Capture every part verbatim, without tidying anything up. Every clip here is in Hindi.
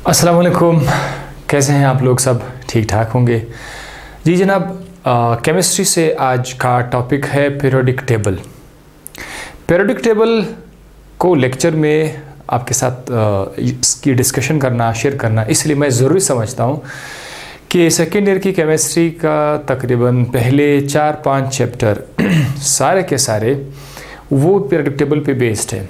अस्सलाम वालेकुम, कैसे हैं आप लोग? सब ठीक ठाक होंगे जी जनाब। केमिस्ट्री से आज का टॉपिक है पीरियोडिक टेबल। पीरियोडिक टेबल को लेक्चर में आपके साथ आ, इसकी डिस्कशन करना, शेयर करना इसलिए मैं ज़रूरी समझता हूँ कि सेकेंड ईयर की केमिस्ट्री का तकरीबन पहले चार पाँच चैप्टर सारे के सारे वो पीरियोडिक टेबल पे बेस्ड है।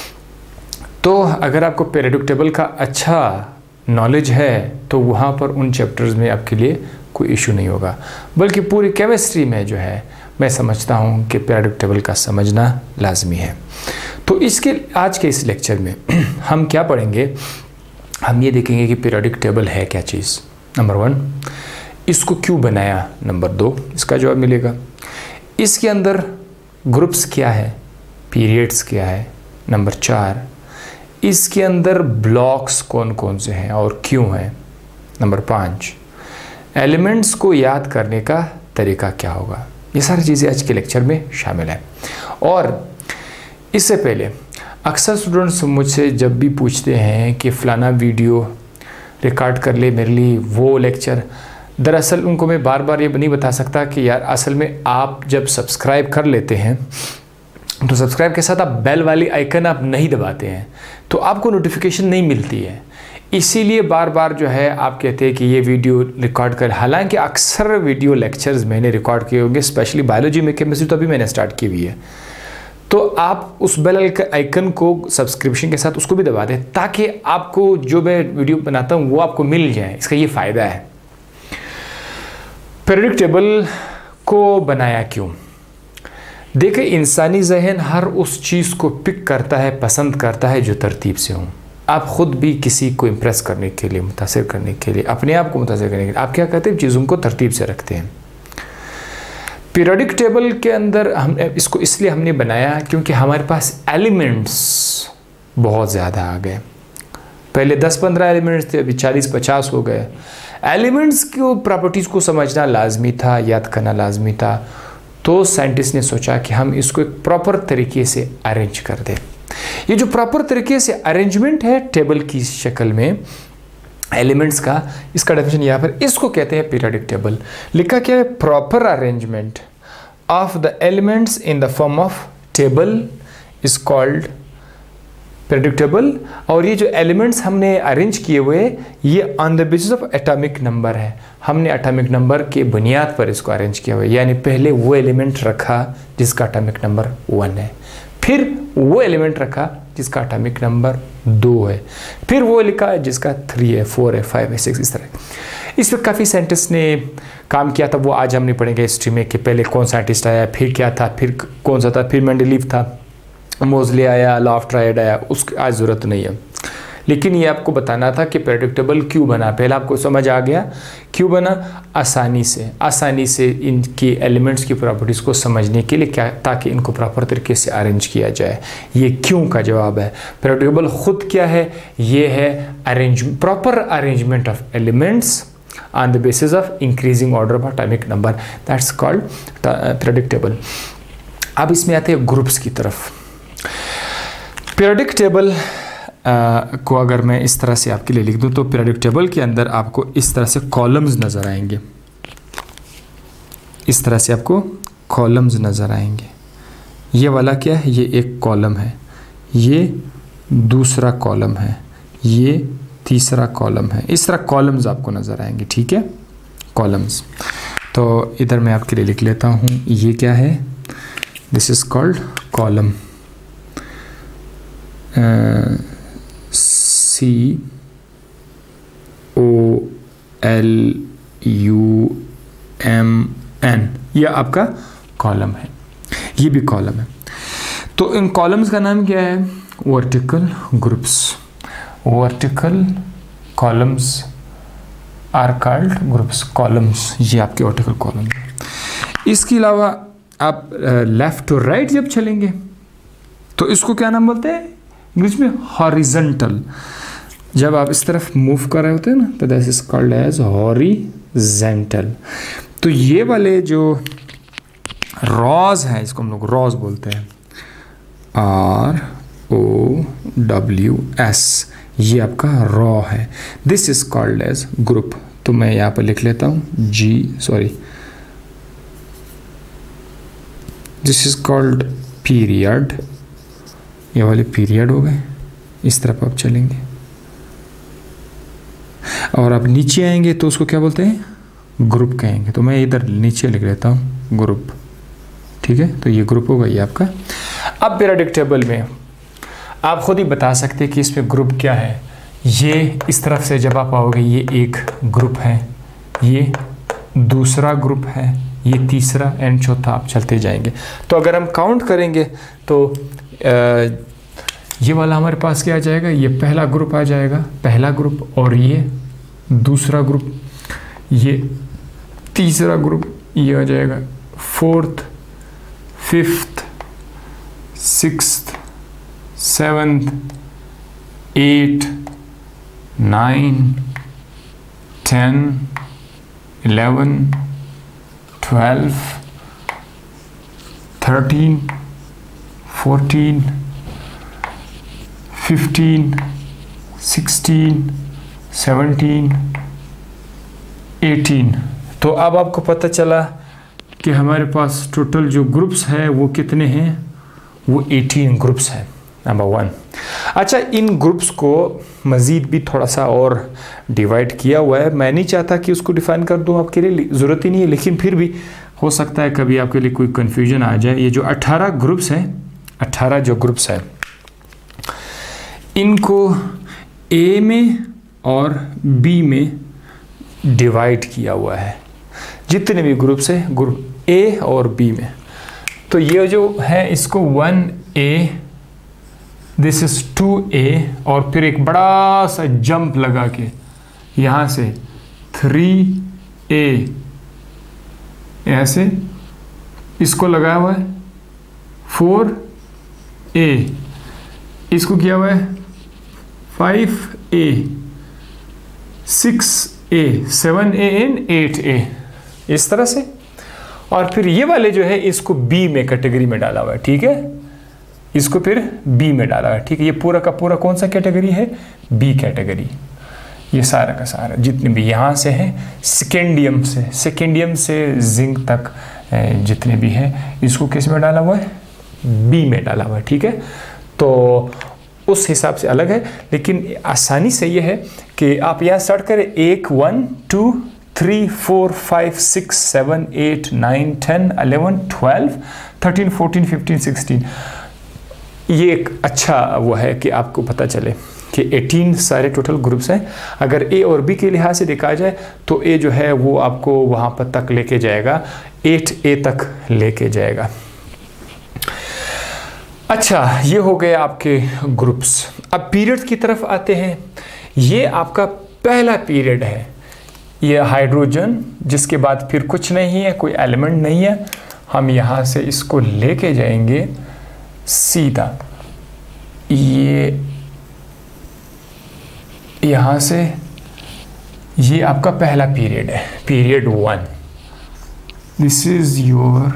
तो अगर आपको पीरियोडिक टेबल का अच्छा नॉलेज है तो वहाँ पर उन चैप्टर्स में आपके लिए कोई इशू नहीं होगा, बल्कि पूरी केमिस्ट्री में जो है मैं समझता हूँ कि पीरियोडिक टेबल का समझना लाजमी है। तो इसके आज के इस लेक्चर में हम क्या पढ़ेंगे, हम ये देखेंगे कि पीरियोडिक टेबल है क्या चीज़। नंबर वन, इसको क्यों बनाया। नंबर दो, इसका जवाब मिलेगा। इसके अंदर ग्रुप्स क्या है, पीरियड्स क्या है। नंबर चार, इसके अंदर ब्लॉक्स कौन कौन से हैं और क्यों हैं। नंबर पाँच, एलिमेंट्स को याद करने का तरीका क्या होगा। ये सारी चीज़ें आज के लेक्चर में शामिल हैं। और इससे पहले अक्सर स्टूडेंट्स मुझसे जब भी पूछते हैं कि फ़लाना वीडियो रिकॉर्ड कर ले मेरे लिए वो लेक्चर, दरअसल उनको मैं बार बार ये नहीं बता सकता कि यार असल में आप जब सब्सक्राइब कर लेते हैं तो सब्सक्राइब के साथ आप बेल वाली आइकन आप नहीं दबाते हैं तो आपको नोटिफिकेशन नहीं मिलती है। इसीलिए बार बार जो है आप कहते हैं कि ये वीडियो रिकॉर्ड कर, हालांकि अक्सर वीडियो लेक्चर्स मैंने रिकॉर्ड किए होंगे, स्पेशली बायोलॉजी में, केमिस्ट्री तो अभी मैंने स्टार्ट की हुई है। तो आप उस बेल आइकन को सब्सक्रिप्शन के साथ उसको भी दबा दें ताकि आपको जो मैं वीडियो बनाता हूँ वो आपको मिल जाए। इसका ये फ़ायदा है। पीरियोडिक टेबल को बनाया क्यों? देखिए, इंसानी जहन हर उस चीज़ को पिक करता है, पसंद करता है जो तरतीब से हो। आप ख़ुद भी किसी को इम्प्रेस करने के लिए, मुतासिर करने के लिए, अपने आप को मुतासिर करने के लिए आप क्या करते हैं, चीज़ों को तरतीब से रखते हैं। पीरियोडिक टेबल के अंदर हम इसको इसलिए हमने बनाया क्योंकि हमारे पास एलिमेंट्स बहुत ज़्यादा आ गए। पहले दस पंद्रह एलिमेंट्स थे, अभी चालीस पचास हो गए। एलिमेंट्स की प्रॉपर्टीज़ को समझना लाजमी था, याद करना लाजमी था। तो साइंटिस्ट ने सोचा कि हम इसको एक प्रॉपर तरीके से अरेंज कर दें। ये जो प्रॉपर तरीके से अरेंजमेंट है टेबल की शक्ल में एलिमेंट्स का, इसका डेफिनेशन यहाँ पर, इसको कहते हैं पीरियोडिक टेबल। लिखा क्या है, proper arrangement of the elements in the form of table is called periodic table. और ये जो एलिमेंट्स हमने अरेंज किए हुए ये on the basis of atomic number है। हमने एटॉमिक नंबर के बुनियाद पर इसको अरेंज किया हुआ है, यानी पहले वो एलिमेंट रखा जिसका एटॉमिक नंबर वन है, फिर वो एलिमेंट रखा जिसका एटॉमिक नंबर दो है, फिर वो लिखा है जिसका थ्री है, फोर है, फाइव है, सिक्स, इस तरह। इस पर काफ़ी साइंटिस्ट ने काम किया था, वो आज हम नहीं पढ़ेंगे हिस्ट्री में कि पहले कौन साइंटिस्ट आया, फिर क्या था, फिर कौन सा था, फिर मेंडलीव था, मोजले आया, लॉ ऑफ ट्रायड आया, उसकी आज ज़रूरत नहीं है। लेकिन ये आपको बताना था कि पीरियोडिक टेबल क्यों बना। पहला आपको समझ आ गया क्यों बना, आसानी से आसानी से इनकी एलिमेंट्स की प्रॉपर्टीज़ को समझने के लिए, क्या, ताकि इनको प्रॉपर तरीके से अरेंज किया जाए। ये क्यों का जवाब है। पीरियोडिक टेबल ख़ुद क्या है, ये है arrange proper arrangement of elements on the basis of increasing order of atomic number, that's called periodic table. अब इसमें आते हैं ग्रुप्स की तरफ। पीरियोडिक टेबल को अगर मैं इस तरह से आपके लिए लिख दूं तो पीरियोडिक टेबल के अंदर आपको इस तरह से कॉलम्स नज़र आएंगे। इस तरह से आपको कॉलम्स नज़र आएंगे। ये वाला क्या है, ये एक कॉलम है, ये दूसरा कॉलम है, ये तीसरा कॉलम है। इस तरह कॉलम्स आपको नज़र आएंगे। ठीक है, कॉलम्स। तो इधर मैं आपके लिए लिख लेता हूँ, ये क्या है, this is called column. C O L U M N, यह आपका कॉलम है, ये भी कॉलम है। तो इन कॉलम्स का नाम क्या है, vertical groups. Vertical columns are called groups. Columns ये आपके वर्टिकल कॉलम है। इसके अलावा आप लेफ्ट टू राइट जब चलेंगे तो इसको क्या नाम बोलते हैं, इंग्लिश में हॉरिजॉन्टल। जब आप इस तरफ मूव कर रहे होते हैं ना तो that is called as horizontal. तो ये वाले जो रॉज हैं, इसको हम लोग रॉज बोलते हैं, आर ओ डब्ल्यू एस, ये आपका रॉ है। This is called as group. तो मैं यहाँ पर लिख लेता हूँ जी, sorry, this is called period. ये वाले पीरियड हो गए, इस तरफ आप चलेंगे और आप नीचे आएंगे तो उसको क्या बोलते हैं, ग्रुप कहेंगे। तो मैं इधर नीचे लिख लेता हूँ ग्रुप, ठीक है। तो ये ग्रुप होगा ये आपका। अब पीरियोडिक टेबल में आप खुद ही बता सकते हैं कि इसमें ग्रुप क्या है। ये इस तरफ से जब आप आओगे ये एक ग्रुप है, ये दूसरा ग्रुप है, ये तीसरा एंड चौथा, आप चलते जाएंगे। तो अगर हम काउंट करेंगे तो आ, ये वाला हमारे पास क्या आ जाएगा, ये पहला ग्रुप आ जाएगा, पहला ग्रुप, और ये दूसरा ग्रुप, ये तीसरा ग्रुप, ये आ जाएगा fourth, fifth, sixth, seventh, eight, nine, ten, eleven, twelve, thirteen, fourteen, fifteen, sixteen, seventeen, eighteen. तो अब आपको पता चला कि हमारे पास टोटल जो ग्रुप्स हैं वो कितने हैं, वो अठारह ग्रुप्स हैं, नंबर वन। अच्छा, इन ग्रुप्स को मज़ीद भी थोड़ा सा और डिवाइड किया हुआ है। मैं नहीं चाहता कि उसको डिफाइन कर दूं, आपके लिए ज़रूरत ही नहीं है, लेकिन फिर भी हो सकता है कभी आपके लिए कोई कन्फ्यूजन आ जाए। ये जो अठारह ग्रुप्स हैं, अठारह जो ग्रुप्स हैं, इनको ए में और बी में डिवाइड किया हुआ है। जितने भी ग्रुप्स हैं, ग्रुप ए और बी में, तो ये जो है इसको one A, this is two A, और फिर एक बड़ा सा जंप लगा के यहाँ से थ्री ए, ऐसे इसको लगाया हुआ है, फोर ए, इसको किया हुआ है five A, six A, seven A and eight A, इस तरह से। और फिर ये वाले जो है इसको बी में कैटेगरी में डाला हुआ है, ठीक है, इसको फिर बी में डाला है, ठीक है। ये पूरा का पूरा कौन सा कैटेगरी है, बी कैटेगरी। ये सारा का सारा जितने भी यहाँ से हैं, सेकेंडियम से सेकेंडियम से जिंक तक जितने भी हैं, इसको किस में डाला हुआ है, बी में डाला हुआ है, ठीक है। तो उस हिसाब से अलग है, लेकिन आसानी से ये है कि आप यहाँ स्टार्ट करें, एक, one, two, three, four, five, six, seven, eight, nine, ten, eleven, twelve, thirteen, fourteen, fifteen, sixteen. ये एक अच्छा वो है कि आपको पता चले कि अठारह सारे टोटल ग्रुप्स हैं। अगर ए और बी के लिहाज से देखा जाए तो ए जो है वो आपको वहाँ पर तक लेके जाएगा, एट ए तक लेके जाएगा। अच्छा, ये हो गए आपके ग्रुप्स। अब पीरियड की तरफ आते हैं। ये आपका पहला पीरियड है, ये हाइड्रोजन, जिसके बाद फिर कुछ नहीं है, कोई एलिमेंट नहीं है। हम यहाँ से इसको लेके जाएंगे सीधा, ये यहाँ से, ये आपका पहला पीरियड है, period one. This is your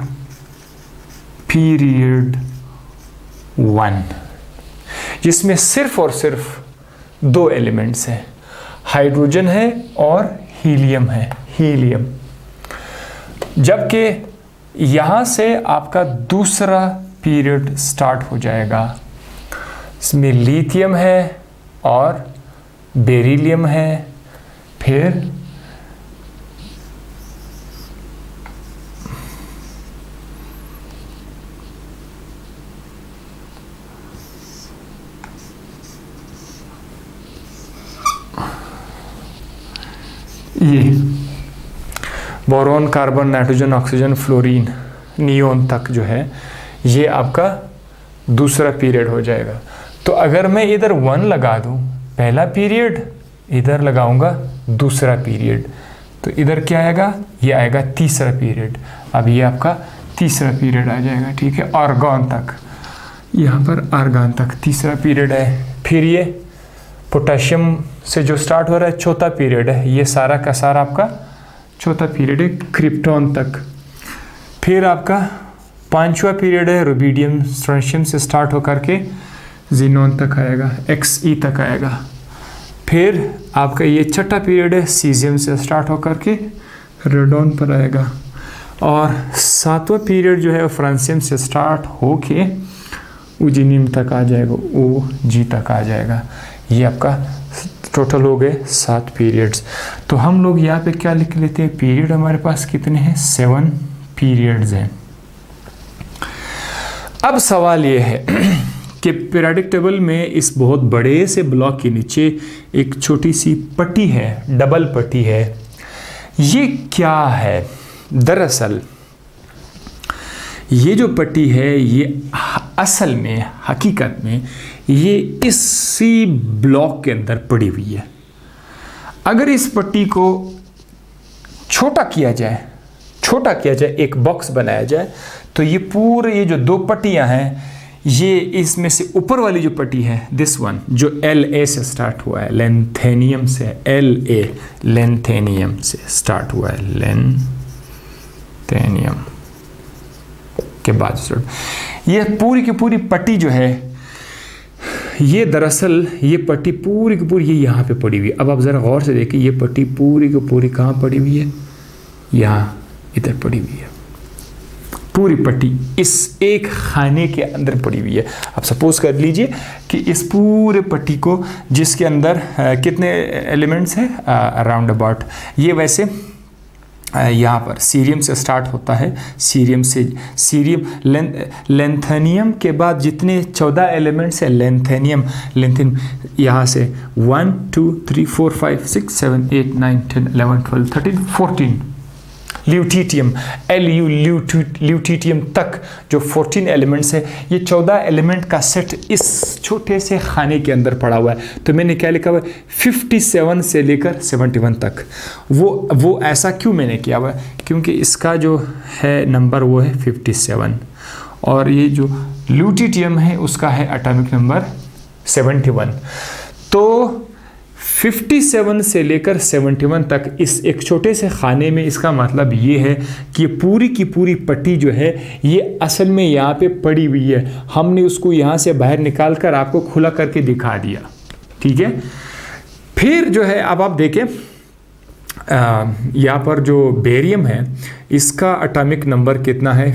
period one, जिसमें सिर्फ और सिर्फ दो एलिमेंट्स हैं, हाइड्रोजन है और हीलियम है, हीलियम। जबकि यहाँ से आपका दूसरा पीरियड स्टार्ट हो जाएगा। इसमें लिथियम है और बेरिलियम है, फिर ये boron, carbon, nitrogen, oxygen, fluorine, neon तक जो है ये आपका दूसरा पीरियड हो जाएगा। तो अगर मैं इधर वन लगा दूं, पहला पीरियड, इधर लगाऊंगा दूसरा पीरियड, तो इधर क्या आएगा, ये आएगा तीसरा पीरियड। अब ये आपका तीसरा पीरियड आ जाएगा, ठीक है। आर्गॉन तक, यहाँ पर आर्गॉन तक तीसरा पीरियड है। फिर ये पोटेशियम से जो स्टार्ट हो रहा है, चौथा पीरियड है। ये सारा का सारा आपका चौथा पीरियड है, क्रिप्टॉन तक। फिर आपका पांचवा पीरियड है, रुबिडियम, स्ट्रोंशियम से स्टार्ट होकर के जीनोन तक आएगा, एक्स ई तक आएगा। फिर आपका ये छठा पीरियड है, सीजियम से स्टार्ट होकर के रेडोन पर आएगा। और सातवां पीरियड जो है फ्रांसियम से स्टार्ट होके उजीनियम तक आ जाएगा, ओ जी तक आ जाएगा। ये आपका टोटल हो गए सात पीरियड्स। तो हम लोग यहाँ पे क्या लिख लेते हैं, पीरियड हमारे पास कितने हैं, सेवन पीरियड्स हैं। अब सवाल ये है कि पीरियोडिक टेबल में इस बहुत बड़े से ब्लॉक के नीचे एक छोटी सी पट्टी है, डबल पट्टी है, ये क्या है? दरअसल ये जो पट्टी है ये असल में, हकीकत में ये इसी ब्लॉक के अंदर पड़ी हुई है। अगर इस पट्टी को छोटा किया जाए, छोटा किया जाए, एक बॉक्स बनाया जाए, तो ये पूरे ये जो दो पट्टियां हैं, ये इसमें से ऊपर वाली जो पट्टी है, दिस वन जो एल ए से स्टार्ट हुआ है, लेंथेनियम से, एल ए लेंथेनियम से स्टार्ट हुआ है, लेंथेनियम के बाद ये पूरी की पूरी पट्टी जो है, ये दरअसल ये पट्टी पूरी की पूरी ये यहाँ पे पड़ी हुई है। अब आप ज़रा गौर से देखिए, ये पट्टी पूरी की पूरी कहाँ पड़ी हुई है, यहाँ इधर पड़ी हुई है। पूरी पट्टी इस एक खाने के अंदर पड़ी हुई है। अब सपोज कर लीजिए कि इस पूरे पट्टी को, जिसके अंदर आ, कितने एलिमेंट्स हैं, अराउंड अबाउट, ये वैसे यहाँ पर सीरियम से स्टार्ट होता है, सीरियम से सीरियम लें, लेंथेनियम के बाद जितने चौदह एलिमेंट्स हैं, लेंथेनियम लेंथेनियम यहाँ से one two three four five six seven eight nine ten eleven twelve thirteen fourteen, lutetium L U lutetium तक जो फोर्टीन एलिमेंट्स है, ये चौदह एलिमेंट का सेट इस छोटे से खाने के अंदर पड़ा हुआ है। तो मैंने क्या लिखा हुआ है, सत्तावन से लेकर इकहत्तर तक। वो वो ऐसा क्यों मैंने किया हुआ है, क्योंकि इसका जो है नंबर वो है सत्तावन, और ये जो ल्यूटीटियम है उसका है एटॉमिक नंबर इकहत्तर। तो सत्तावन से लेकर इकहत्तर तक इस एक छोटे से खाने में, इसका मतलब ये है कि पूरी की पूरी पट्टी जो है ये असल में यहाँ पे पड़ी हुई है। हमने उसको यहाँ से बाहर निकाल कर आपको खुला करके दिखा दिया, ठीक है। फिर जो है अब आप देखें, यहाँ पर जो बेरियम है इसका एटॉमिक नंबर कितना है,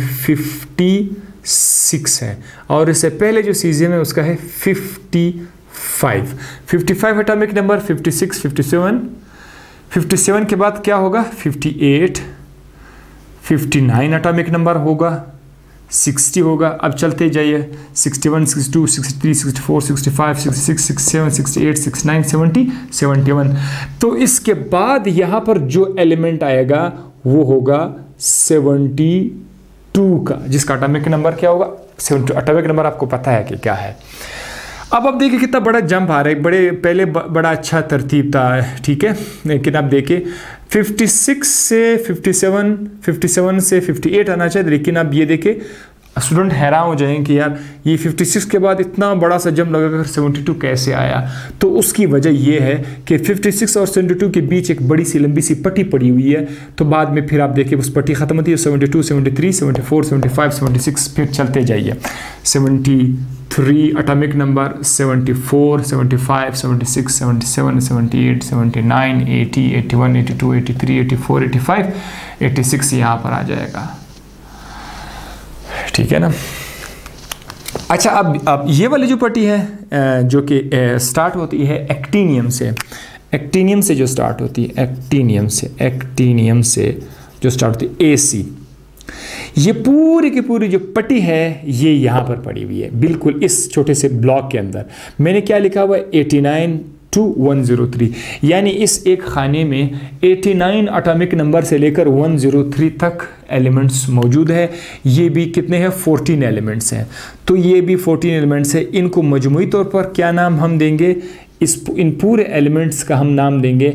छप्पन है, और इससे पहले जो सीजियम है उसका है पचपन five fifty five atomic number, fifty six, fifty seven, fifty seven के बाद क्या होगा, fifty eight, fifty nine atomic number होगा, सिक्सटी होगा। अब चलते जाइए, sixty one, sixty two, sixty three, sixty four, sixty five, sixty six, sixty seven, sixty eight, sixty nine, seventy, seventy one. तो इसके बाद यहाँ पर जो एलिमेंट आएगा वो होगा सेवेंटी टू का, जिसका एटॉमिक नंबर क्या होगा, सेवेंटी टू। एटॉमिक नंबर आपको पता है कि क्या है। अब आप देखिए कितना बड़ा जंप आ रहा है, बड़े पहले बड़ा अच्छा तरतीब था, ठीक है, लेकिन आप देखिए छप्पन से सत्तावन, सत्तावन से अट्ठावन आना चाहिए, लेकिन आप ये देखिए स्टूडेंट हैरान हो जाएंगे कि यार ये छप्पन के बाद इतना बड़ा सा जंप लगाकर बहत्तर कैसे आया। तो उसकी वजह ये है कि छप्पन और बहत्तर के बीच एक बड़ी सी लंबी सी पट्टी पड़ी हुई है। तो बाद में फिर आप देखिए उस पट्टी ख़त्म होती है, बहत्तर, तिहत्तर, चौहत्तर, पचहत्तर, छिहत्तर, फिर चलते जाइए, तिहत्तर एटॉमिक नंबर, चौहत्तर, पचहत्तर, छिहत्तर, सतहत्तर, सतहत्तर, अठहत्तर, नवासी, अस्सी, इक्यासी, बयासी, तिरासी, चौरासी, पचासी, छियासी यहाँ पर आ जाएगा, ठीक है ना। अच्छा, अब अब ये वाली जो पट्टी है जो कि स्टार्ट होती है एक्टिनियम से, एक्टिनियम से जो स्टार्ट होती है, एक्टिनियम से एक्टिनियम से जो स्टार्ट होती है ए सी, ये पूरी की पूरी जो पट्टी है ये यहाँ पर पड़ी हुई है, बिल्कुल इस छोटे से ब्लॉक के अंदर। मैंने क्या लिखा हुआ है, नवासी टू एक सौ तीन, यानी इस एक खाने में नवासी एटॉमिक नंबर से लेकर एक सौ तीन तक एलिमेंट्स मौजूद है। ये भी कितने हैं, चौदह एलिमेंट्स हैं। तो ये भी चौदह एलिमेंट्स है। इनको मजमूई तौर पर क्या नाम हम देंगे, इस इन पूरे एलिमेंट्स का हम नाम देंगे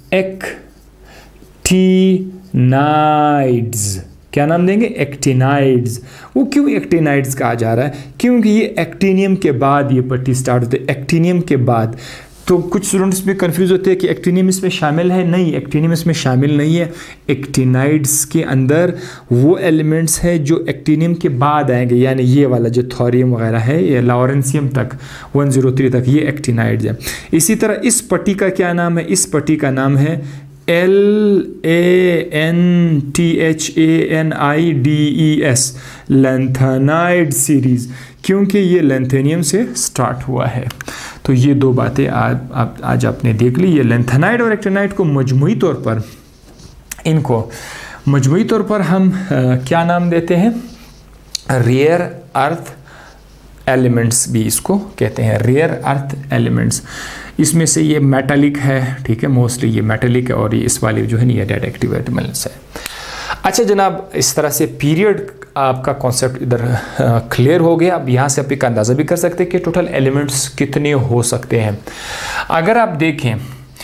एक्टिनाइड्स। क्या नाम देंगे, एक्टिनाइड्स। वो क्यों एक्टिनाइड्स कहा जा रहा है, क्योंकि ये एक्टिनियम के बाद ये पट्टी स्टार्ट होती है। एक्टिनियम के बाद तो कुछ स्टूडेंट्स भी कंफ्यूज होते हैं कि एक्टिनियम इसमें शामिल है। नहीं, एक्टिनियम इसमें शामिल नहीं है। एक्टिनाइड्स के अंदर वो एलिमेंट्स हैं जो एक्टिनियम के बाद आएंगे, यानी ये वाला जो थोरियम वगैरह है, ये लॉरेंसियम तक वन ज़ीरो थ्री तक ये एक्टिनाइड्स है। इसी तरह इस पट्टी का क्या नाम है? इस पट्टी का नाम है L A N T H A N I D E S, lanthanide series, क्योंकि ये लैंथेनियम से स्टार्ट हुआ है। तो ये दो बातें आज आप आज आपने देख ली। ये लैंथेनाइड और एक्टिनाइड को मजमूई तौर पर, इनको मजमूई तौर पर हम आ, क्या नाम देते हैं? रेयर अर्थ एलिमेंट्स भी इसको कहते हैं, रेयर अर्थ एलिमेंट्स। इसमें से ये मेटालिक है, ठीक है, मोस्टली ये मेटालिक है, और ये इस वाले जो है ना ये रेडियोएक्टिव एलिमेंट्स है। अच्छा जनाब, इस तरह से पीरियड आपका कॉन्सेप्ट इधर क्लियर हो गया। अब यहाँ से आप एक अंदाज़ा भी कर सकते हैं कि टोटल एलिमेंट्स कितने हो सकते हैं। अगर आप देखें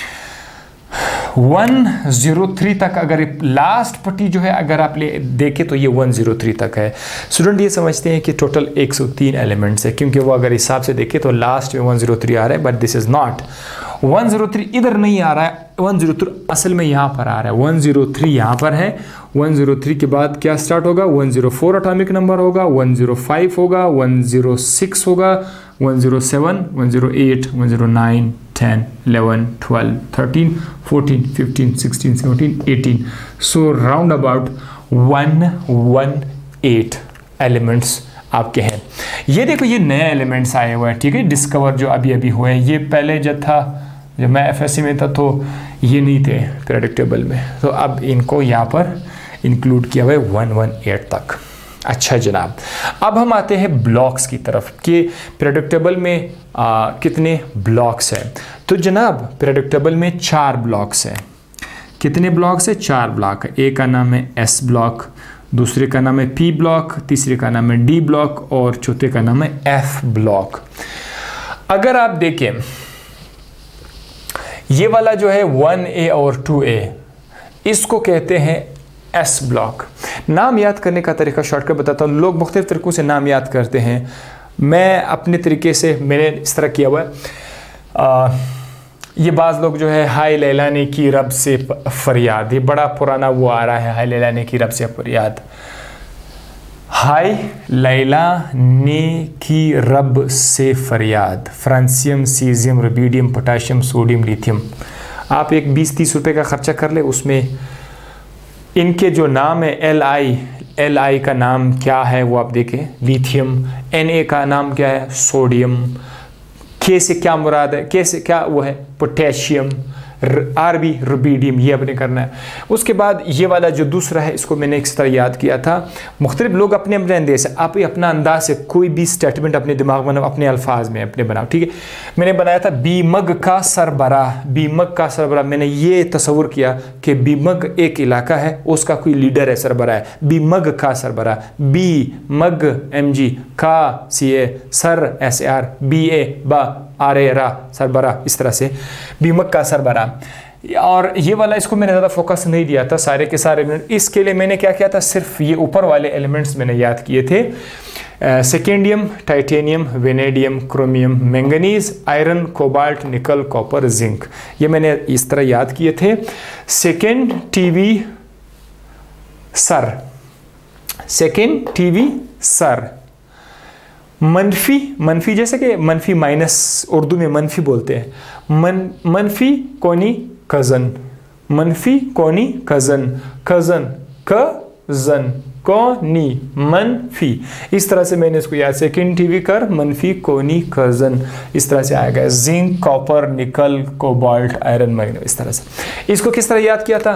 वन ज़ीरो थ्री तक, अगर लास्ट पट्टी जो है अगर आप ले देखें तो ये वन ज़ीरो थ्री तक है। स्टूडेंट ये समझते हैं कि टोटल एक सौ तीन एलिमेंट्स है, क्योंकि वो अगर हिसाब से देखें तो लास्ट में वन ज़ीरो थ्री आ रहा है, but this is not. One zero three इधर नहीं आ रहा है, वन ज़ीरो थ्री असल में यहाँ पर आ रहा है। वन ज़ीरो थ्री यहाँ पर है, वन ज़ीरो थ्री के बाद क्या स्टार्ट होगा? One zero four atomic number होगा, वन ज़ीरो फाइव होगा, वन ज़ीरो सिक्स होगा, one zero seven, one zero eight, one zero nine, ten, eleven, twelve, thirteen, fourteen, fifteen, sixteen, seventeen, eighteen. So round about one one eight elements आपके हैं। ये देखो ये नए एलिमेंट्स आए हुए हैं, ठीक है, डिस्कवर जो अभी अभी हुए हैं। ये पहले जब था, जब मैं एफएससी में था तो ये नहीं थे प्रेडिक्टेबल में, तो अब इनको यहाँ पर इंक्लूड किया हुआ है वन वन एट तक। अच्छा जनाब, अब हम आते हैं ब्लॉक्स की तरफ कि प्रेडिक्टेबल में आ, कितने ब्लॉक्स हैं। तो जनाब प्रेडिक्टेबल में चार ब्लॉक्स हैं। कितने ब्लॉक्स हैं? चार ब्लॉक है। एक का नाम है एस ब्लॉक, दूसरे का नाम है पी ब्लॉक, तीसरे का नाम है डी ब्लॉक, और चौथे का नाम है एफ ब्लॉक। अगर आप देखें ये वाला जो है वन ए और टू ए, इसको कहते हैं एस ब्लॉक। नाम याद करने का तरीका शॉर्टकट बताता हूँ। लोग मुख्तलिफ तरीक़ों से नाम याद करते हैं, मैं अपने तरीके से मैंने इस तरह किया हुआ है। ये बाज़ लोग जो है हाय लैला ने की रब से फरियाद, ये बड़ा पुराना वो आ रहा है, हाय लैला ने की रब से फरियाद। हाय लैला ने की रब से फरियाद, francium, caesium, rubidium, potassium, sodium, lithium. आप एक बीस तीस रुपए का खर्चा कर ले, उसमें इनके जो नाम है एल आई, एल आई का नाम क्या है वो आप देखें, लिथियम। एन ए का नाम क्या है? सोडियम। के से क्या मुराद है? के से क्या वो है? पोटेशियम। आर बी रुबिडियम, ये अपने करना है। उसके बाद ये वाला जो दूसरा है, इसको मैंने इस तरह याद किया था। मुख्तलिफ लोग अपने अपने अंदाज से, आप अपना अंदाज से कोई भी स्टेटमेंट अपने दिमाग में अपने अल्फाज में अपने बनाओ, ठीक है। मैंने बनाया था बीमग का सरबराह, बीमग का सरबराह। मैंने ये तस्वुर किया कि बीमग एक इलाका है, उसका कोई लीडर है, सरबराह है, बीमग का सरबराह। बी मग एम जी, का सी ए, सर एस ए आर, बी ए बा, आर ए रा, सरबराह। इस तरह से बीमग का सरबराह। और ये वाला इसको मैंने ज़्यादा फोकस नहीं दिया था, सारे के सारे एलिमेंट। इसके लिए मैंने क्या किया था, सिर्फ ये ऊपर वाले एलिमेंट्स मैंने याद किए थे। Scandium, titanium, vanadium, chromium, manganese, iron, cobalt, nickel, copper, zinc, ये मैंने इस तरह याद किए थे। Second TV sir, second TV sir. मनफी, मनफी जैसे कि मनफी माइनस, उर्दू में मनफी बोलते हैं। मन मनफी कोनी कज़न, मनफी कोनी कज़न, कज़न कज़न कोनी मनफी। इस तरह से मैंने इसको याद, सेकेंड टीवी कर, मनफी कोनी कज़न, इस तरह से आएगा। Zinc, copper, nickel, cobalt, iron, manganese, इस तरह से। इसको किस तरह याद किया था?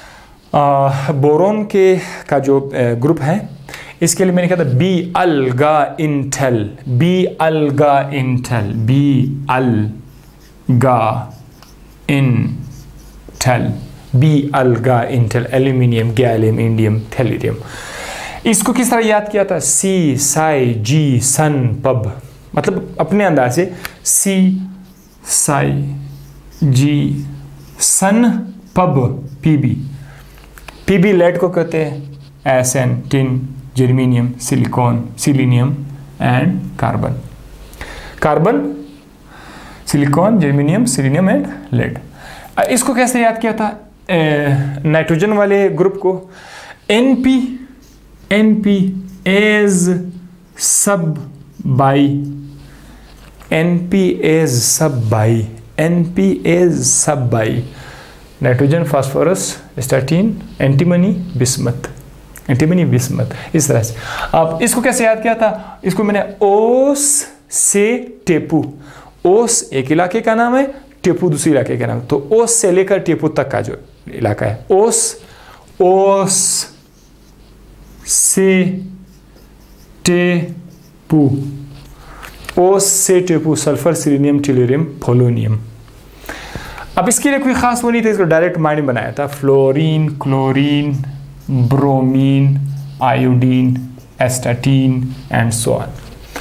आ, बोरोन के का जो ग्रुप है, इसके लिए मैंने कहा था बी अलगा इंटेल, बी अलगा इंटेल, बी अलगा इंटेल, बी अलगा Intel, aluminium, gallium, indium, thallium. इसको किस तरह याद किया था? सी साई जी सन पब, मतलब अपने अंदाज से सी साई जी सन पब, पीबी। पीबी लेड को कहते हैं S N, tin, germanium, silicon, selenium and carbon. Carbon silicon, germanium, selenium and lead. इसको कैसे याद किया था नाइट्रोजन वाले ग्रुप को? N P N P as सब बाई, एन पी एज सब बाई, एन पी एज सब बाई, नाइट्रोजन, फास्फोरस, स्टार्टीन, एंटीमनी, बिस्मथ, एंटीमनी, बिस्मथ, इस तरह से। अब इसको कैसे याद किया था? इसको मैंने ओस से टेपू, ओस एक इलाके का नाम है, टेपू दूसरे इलाके का नाम है। तो ओस से लेकर टेपू तक का जो इलाका है, ओस, ओस से टेपू, ओस से टेपू, सल्फर, सिलीनियम, टेलुरियम, पोलोनियम। अब इसके लिए कोई खास वो नहीं था, इसको डायरेक्ट माइंड बनाया था। Fluorine, chlorine, bromine, iodine, astatine and so on.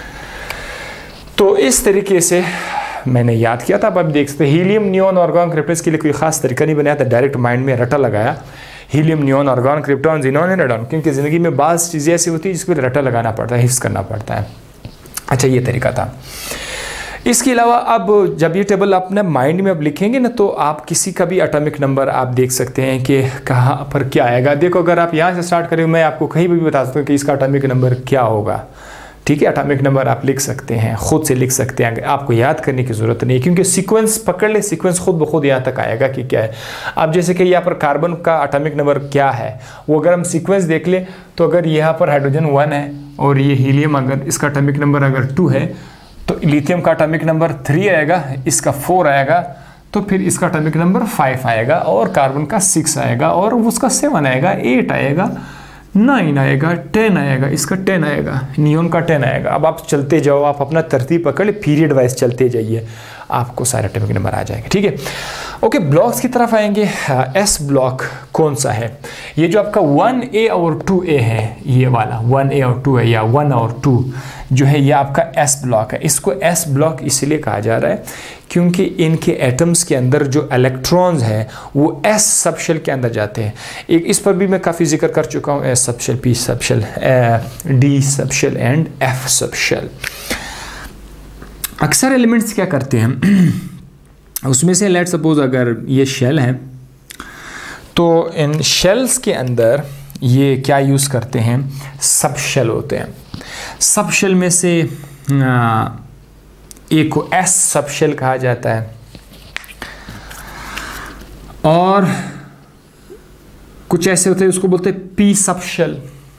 तो इस तरीके से मैंने याद किया था। अब आप देख सकते हैं हीलियम, नियॉन, आर्गॉन, क्रिप्टॉन, इसके लिए कोई खास तरीका नहीं बनाया था, डायरेक्ट माइंड में रटा लगाया। Helium, neon, argon, krypton, xenon and radon. क्योंकि ज़िंदगी में बाज़ चीज़ें ऐसी होती है जिसको रटा लगाना पड़ता है, हिफ्ज़ करना पड़ता है। अच्छा, ये तरीका था। इसके अलावा अब जब ये टेबल अपने माइंड में अब लिखेंगे ना, तो आप किसी का भी एटॉमिक नंबर आप देख सकते हैं कि कहाँ पर क्या आएगा। देखो, अगर आप यहाँ से स्टार्ट करें, मैं आपको कहीं भी बता सकता हूँ कि इसका एटॉमिक नंबर क्या होगा। ठीक है, एटॉमिक नंबर आप लिख सकते हैं, खुद से लिख सकते हैं, आपको याद करने की ज़रूरत नहीं, क्योंकि सीक्वेंस पकड़ ले, सीक्वेंस खुद ब खुद यहाँ तक आएगा कि क्या है। अब जैसे कि यहाँ पर कार्बन का एटॉमिक नंबर क्या है, वो अगर हम सीक्वेंस देख ले, तो अगर यहाँ पर हाइड्रोजन वन है और ये हीलियम, अगर इसका एटॉमिक नंबर अगर टू है, तो लिथियम का एटॉमिक नंबर थ्री आएगा, इसका फोर आएगा, तो फिर इसका एटॉमिक नंबर फाइव आएगा, और कार्बन का सिक्स आएगा, और उसका सेवन आएगा, एट आएगा, नाइन आएगा, टेन आएगा, इसका टेन आएगा, नियॉन का टेन आएगा। अब आप चलते जाओ, आप अपना तरतीब पकड़, पीरियड वाइज चलते जाइए, आपको सारे एटॉमिक नंबर आ जाएंगे। ठीक है, ओके, ब्लॉक्स की तरफ आएंगे। एस ब्लॉक कौन सा है? ये जो आपका वन ए और टू ए है, ये वाला वन ए और टू है, या वन और टू जो है, ये आपका एस ब्लॉक है। इसको एस ब्लॉक इसलिए कहा जा रहा है क्योंकि इनके एटम्स के अंदर जो इलेक्ट्रॉन्स हैं वो एस सबशेल के अंदर जाते हैं। एक इस पर भी मैं काफ़ी जिक्र कर चुका हूँ, S subshell, P subshell, D subshell and F subshell. अक्सर एलिमेंट्स क्या करते हैं, उसमें से लेट सपोज अगर ये शेल है, तो इन शेल्स के अंदर ये क्या यूज़ करते हैं, सब शेल होते हैं। सब शेल में से आ, एक को एस सब शेल कहा जाता है, और कुछ ऐसे होते हैं उसको बोलते हैं पी सब शेल,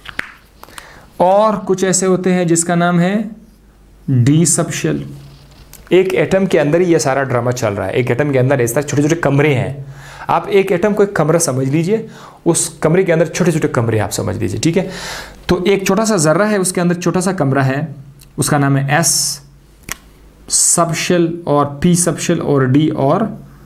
और कुछ ऐसे होते हैं जिसका नाम है डी सब शेल। एक एटम के अंदर ही ये सारा ड्रामा चल रहा है। एक एटम के अंदर इस तरह छोटे छोटे कमरे हैं। आप एक एटम को एक कमरा समझ लीजिए, उस कमरे के अंदर छोटे छोटे कमरे आप समझ लीजिए। ठीक है, तो एक छोटा सा जर्रा है, उसके अंदर छोटा सा कमरा है, उसका नाम है एस सब शेल, और पी सब शेल, और डी और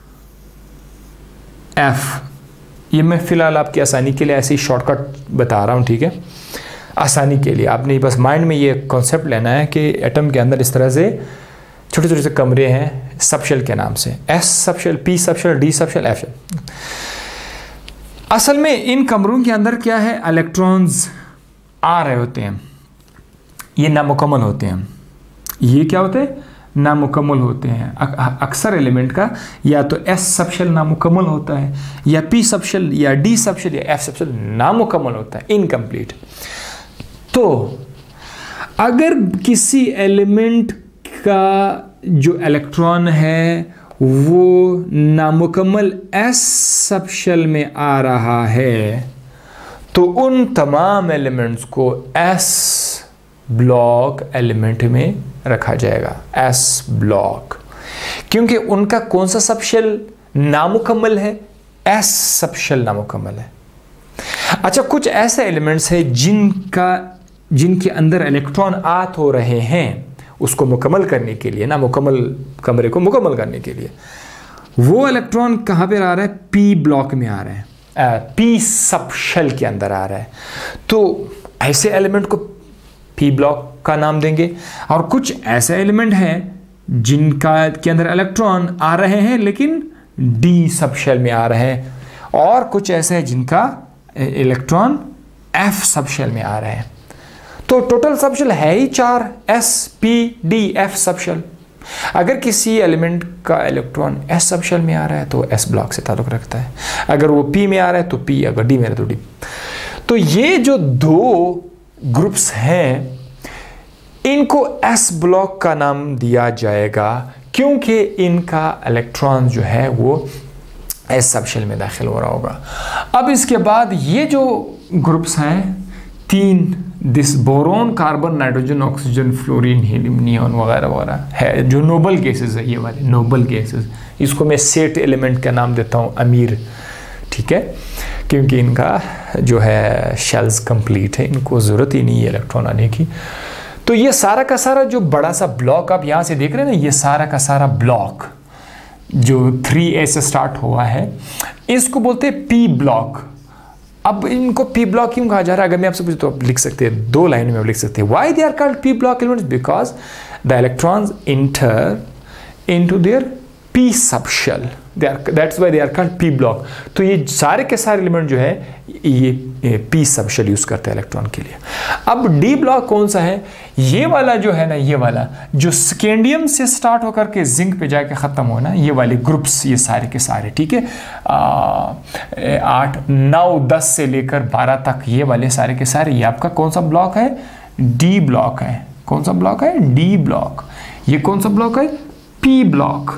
एफ। ये मैं फिलहाल आपकी आसानी के लिए ऐसे ही शॉर्टकट बता रहा हूँ। ठीक है, आसानी के लिए आपने बस माइंड में ये कॉन्सेप्ट लेना है कि एटम के अंदर इस तरह से छोटे छोटे से कमरे हैं सबशेल के नाम से, S subshell, P subshell, D subshell, F shell. असल में इन कमरों के अंदर क्या है, इलेक्ट्रॉन्स आ रहे होते हैं, ये नामुकम्मल होते हैं। ये क्या होते हैं, नामुकम्मल होते हैं। अक्सर एलिमेंट का या तो एस सबशेल नामुकम्मल होता है, या पी सबशेल, या डी सबशेल, या एफ सबशेल नामुकम्मल होता है, इनकम्प्लीट। तो अगर किसी एलिमेंट का जो इलेक्ट्रॉन है वो नामुकम्मल एस सबशेल में आ रहा है, तो उन तमाम एलिमेंट्स को एस ब्लॉक एलिमेंट में रखा जाएगा, एस ब्लॉक, क्योंकि उनका कौन सा सबशेल नामुकम्मल है, एस सबशेल नामुकम्मल है। अच्छा, कुछ ऐसे एलिमेंट्स हैं जिनका जिनके अंदर इलेक्ट्रॉन आ तो रहे हैं, उसको मुकम्मल करने के लिए, ना मुकम्मल कमरे को मुकम्मल करने के लिए, वो इलेक्ट्रॉन कहाँ पे आ रहा है, पी ब्लॉक में आ रहा है, पी सबशेल के अंदर आ रहा है। तो ऐसे एलिमेंट को पी ब्लॉक का नाम देंगे। और कुछ ऐसे एलिमेंट हैं जिनका के अंदर इलेक्ट्रॉन आ रहे हैं लेकिन डी सबशेल में आ रहे हैं, और कुछ ऐसे हैं जिनका इलेक्ट्रॉन एफ सबशेल में आ रहे हैं। तो टोटल सबशेल है ही चार, S, P, D, F subshell. अगर किसी एलिमेंट का इलेक्ट्रॉन एस सब शेल में आ रहा है तो एस ब्लॉक से ताल्लुक़ रखता है, अगर वो पी में आ रहा है तो पी, अगर डी में आ रहा है तो डी। तो ये जो दो ग्रुप्स हैं इनको एस ब्लॉक का नाम दिया जाएगा क्योंकि इनका इलेक्ट्रॉन जो है वो एस सब शेल में दाखिल हो रहा होगा। अब इसके बाद ये जो ग्रुप्स हैं तीन, this boron, carbon, nitrogen, oxygen, fluorine, helium, neon वगैरह वगैरह है जो नोबल गैसेस है, ये वाले नोबल गैसेस, इसको मैं सेट एलिमेंट का नाम देता हूँ अमीर, ठीक है, क्योंकि इनका जो है शेल्स कंप्लीट है, इनको ज़रूरत ही नहीं है इलेक्ट्रॉन आने की। तो ये सारा का सारा जो बड़ा सा ब्लॉक आप यहाँ से देख रहे हैं ना, ये सारा का सारा ब्लॉक जो थ्री ए से स्टार्ट हुआ है इसको बोलते हैं पी ब्लॉक। अब इनको पी ब्लॉक क्यों कहा जा रहा है? अगर मैं आपसे पूछूं तो आप लिख सकते हैं, दो लाइन में आप लिख सकते हैं, why they are called P block elements, because the electrons enter into their P sub shell, they are, that's why they are called P block. तो ये सारे के सारे एलिमेंट जो है ये पी सब शेल यूज करते हैं इलेक्ट्रॉन के लिए। अब डी ब्लॉक कौन सा है? ये वाला जो है ना, ये वाला जो स्कैंडियम से स्टार्ट होकर के जिंक पे जाके ख़त्म होना, ये वाले ग्रुप्स, ये सारे के सारे, ठीक है, आठ नौ दस से लेकर बारह तक, ये वाले सारे के सारे, ये आपका कौन सा ब्लॉक है? डी ब्लॉक है। कौन सा ब्लॉक है? D block. ये कौन सा ब्लॉक है? P block.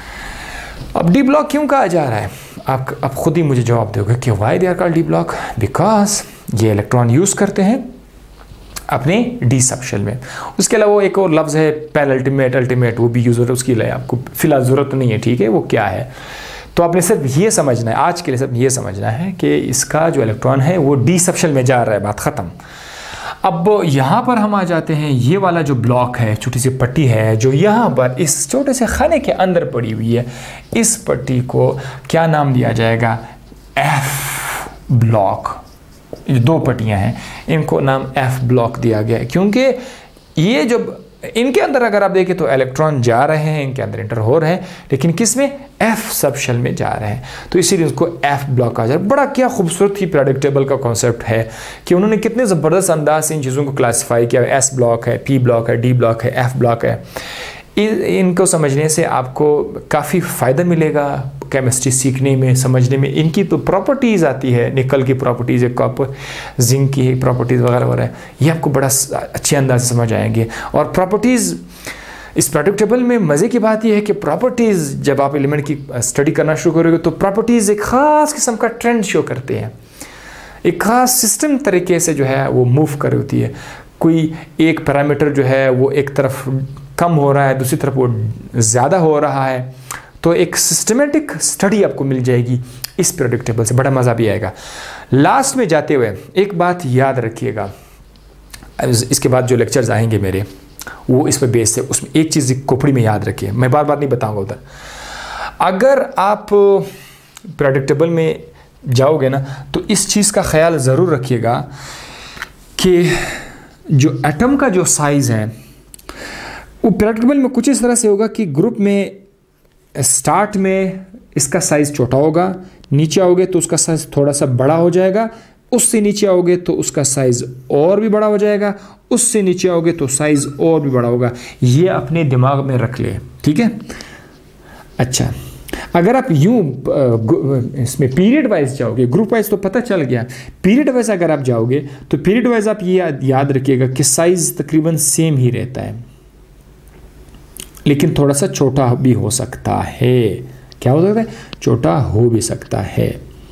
अब डी ब्लॉक क्यों कहा जा रहा है? आप अब खुद ही मुझे जवाब दोगे कि why they are called D block, because ये इलेक्ट्रॉन यूज करते हैं अपने डी सब शेल में। उसके अलावा एक और लफ्ज़ है पेल अल्टीमेट, अल्टीमेट, वो भी यूज़ होता है, उसकी लिए आपको फिलहाल ज़रूरत नहीं है, ठीक है, वो क्या है। तो आपने सिर्फ ये समझना है, आज के लिए सिर्फ ये समझना है कि इसका जो इलेक्ट्रॉन है वो डी सब शेल में जा रहा है, बात ख़त्म। अब यहाँ पर हम आ जाते हैं, ये वाला जो ब्लॉक है, छोटी सी पट्टी है जो यहाँ पर इस छोटे से खाने के अंदर पड़ी हुई है, इस पट्टी को क्या नाम दिया जाएगा? F block. ये दो पट्टियाँ हैं, इनको नाम एफ ब्लॉक दिया गया है क्योंकि ये जब इनके अंदर अगर आप देखें तो इलेक्ट्रॉन जा रहे हैं, इनके अंदर इंटर हो रहे हैं, लेकिन किस में? एफ सब शेल में जा रहे हैं, तो इसीलिए उसको एफ ब्लॉक कहा जा रहा है। बड़ा क्या खूबसूरत ही प्रेडिक्टेबल का कॉन्सेप्ट है कि उन्होंने कितने ज़बरदस्त अंदाज से इन चीज़ों को क्लासीफाई किया। एस ब्लॉक है, पी ब्लॉक है, डी ब्लॉक है, एफ ब्लॉक है। इनको समझने से आपको काफ़ी फ़ायदा मिलेगा केमिस्ट्री सीखने में, समझने में। इनकी तो प्रॉपर्टीज़ आती है, निकल की प्रॉपर्टीज़ है, कॉपर, जिंक की प्रॉपर्टीज़ वगैरह वगैरह, ये आपको बड़ा अच्छे अंदाज से समझ आएंगे। और प्रॉपर्टीज़ इस प्रेडिक्टेबल में मज़े की बात यह है कि प्रॉपर्टीज़ जब आप एलिमेंट की स्टडी करना शुरू करोगे तो प्रॉपर्टीज़ एक ख़ास किस्म का ट्रेंड शो करते हैं, एक ख़ास सिस्टम तरीके से जो है वो मूव कर रही होती है। कोई एक पैरामीटर जो है वो एक तरफ कम हो रहा है, दूसरी तरफ वो ज़्यादा हो रहा है, तो एक सिस्टमेटिक स्टडी आपको मिल जाएगी इस प्रेडिक्टेबल से, बड़ा मज़ा भी आएगा। लास्ट में जाते हुए एक बात याद रखिएगा, इसके बाद जो लेक्चर्स आएंगे मेरे वो इस पर बेस है, उसमें एक चीज़ खोपड़ी में याद रखिए, मैं बार बार नहीं बताऊंगा उधर। अगर आप प्रेडिक्टेबल में जाओगे ना तो इस चीज़ का ख्याल ज़रूर रखिएगा कि जो एटम का जो साइज़ है वो प्रेडिक्टेबल में कुछ इस तरह से होगा कि ग्रुप में स्टार्ट में इसका साइज़ छोटा होगा, नीचे आओगे तो उसका साइज़ थोड़ा सा बड़ा हो जाएगा, उससे नीचे आओगे तो उसका साइज़ और भी बड़ा हो जाएगा, उससे नीचे आओगे तो साइज़ और भी बड़ा होगा। ये अपने दिमाग में रख ले, ठीक है। अच्छा, अगर आप यूँ इसमें पीरियड वाइज जाओगे, ग्रुप वाइज तो पता चल गया, पीरियड वाइज अगर आप जाओगे तो पीरियड वाइज आप ये याद, याद रखिएगा कि साइज़ तकरीबन सेम ही रहता है, लेकिन थोड़ा सा छोटा भी हो सकता है। क्या हो सकता है? छोटा हो भी सकता है।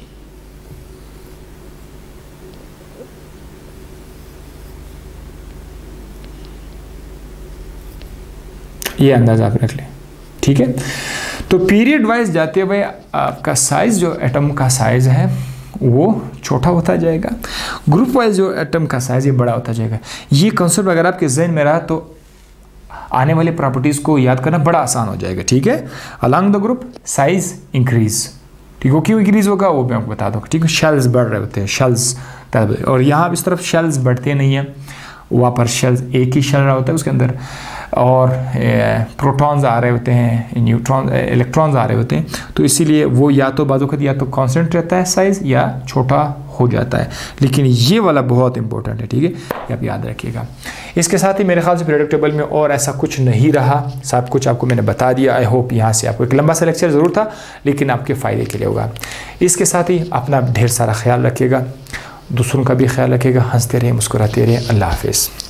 ये अंदाज़ा आप रख लें, ठीक है। तो पीरियड वाइज जाते हुए आपका साइज़, जो एटम का साइज़ है वो छोटा होता जाएगा, ग्रुप वाइज जो एटम का साइज़ ये बड़ा होता जाएगा। ये कॉन्सेप्ट अगर आपके जहन में रहा तो आने वाले प्रॉपर्टीज़ को याद करना बड़ा आसान हो जाएगा, ठीक है। Along the group size increase, ठीक है, क्यों इंक्रीज होगा वो मैं आपको बता दूँगा, ठीक है। शेल्स बढ़ रहे होते हैं, शेल्स, और यहाँ इस तरफ शेल्स बढ़ते नहीं हैं, वहाँ पर शेल्स एक ही शेल रहा होता है उसके अंदर, और प्रोटॉन्स आ रहे होते हैं, न्यूट्रॉन, इलेक्ट्रॉन्स आ रहे होते हैं, तो इसीलिए वो या तो बाजू खत या तो कांस्टेंट रहता है साइज़ या छोटा हो जाता है। लेकिन ये वाला बहुत इंपॉर्टेंट है, ठीक है, ये आप याद रखिएगा। इसके साथ ही मेरे ख्याल से पीरियोडिक टेबल में और ऐसा कुछ नहीं रहा, सब कुछ आपको मैंने बता दिया। आई होप यहाँ से आपको एक लंबा सा लेक्चर ज़रूर था लेकिन आपके फ़ायदे के लिए होगा। इसके साथ ही अपना ढेर सारा ख्याल रखिएगा, दूसरों का भी ख्याल रखिएगा, हंसते रहें, मुस्कुराते रहें। अल्लाह हाफिज़।